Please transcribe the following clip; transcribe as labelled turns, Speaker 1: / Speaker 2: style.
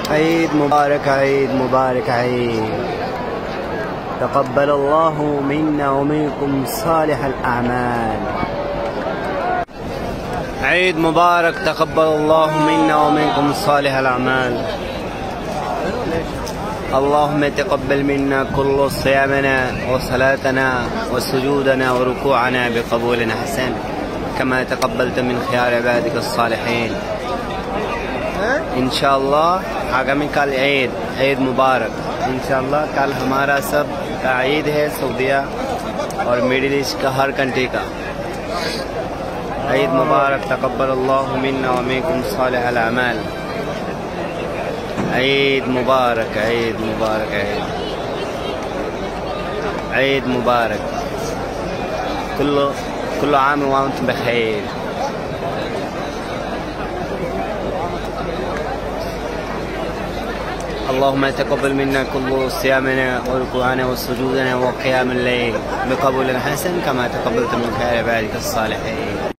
Speaker 1: عيد مبارك، عيد مبارك، عيد. تقبل الله منا ومنكم صالح الأعمال. عيد مبارك، تقبل الله منا ومنكم صالح الأعمال. اللهم تقبل منا كل صيامنا وصلاتنا وسجودنا وركوعنا بقبول حسن، كما تقبلت من خيار عبادك الصالحين. इंशाअल्लाह आगामी कल ईद मुबारक। इंशाअल्लाह कल हमारा सब का ईद है, सऊदीया और मिडिल ईस्ट का हर कंट्री का। ईद मुबारक, तकब्बल अल्लाहु मिन्ना व मिनकुम सालिहल अमाल। ईद मुबारक, ईद मुबारक, ईद मुबारक। कुल्लु आम व अंतुम बखैर। اللهم تقبل منا كل صيامنا وركوعنا وسجودنا وقيام الليل بقبول حسن، كما تقبلت من خير عبادك الصالحين.